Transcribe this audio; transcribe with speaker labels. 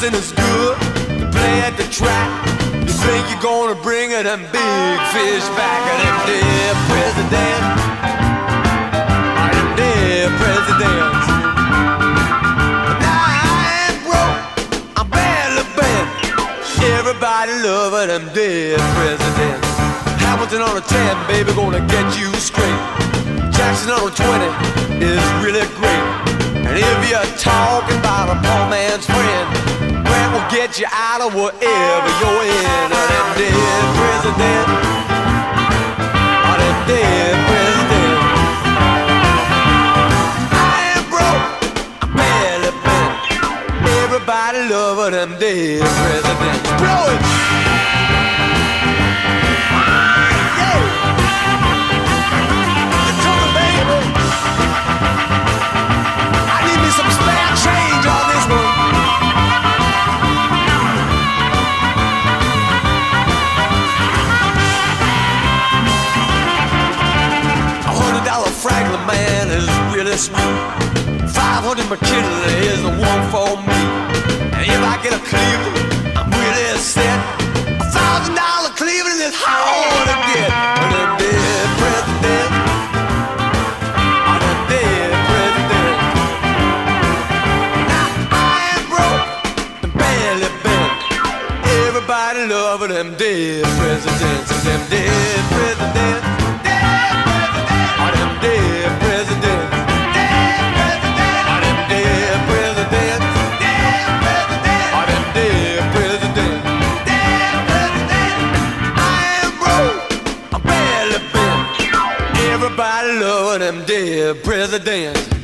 Speaker 1: dancing is good to play at the track. You think you're gonna bring them big fish back, and them dead presidents, them dead presidents. Now I ain't broke, I'm badly bent. Everybody loving them dead presidents. Hamilton on a 10, baby, gonna get you straight. Jackson on a 20 is really great. And if you're talking about a poor man's friend, Grant will get you out of whatever you're in. Or them dead president, or them dead president. I ain't broke, I'm barely bent. Everybody loving them dead presidents. Blow it! Franklin, man, is really smooth. 500 McKinley is the one for me. And if I get a Cleveland, I'm really set. $1,000 Cleveland is hard to get. And them dead president, oh, them dead president. Now I ain't broke, I'm barely bent. Everybody loving them dead presidents. And them dead presidents. Everybody loving them dead presidents.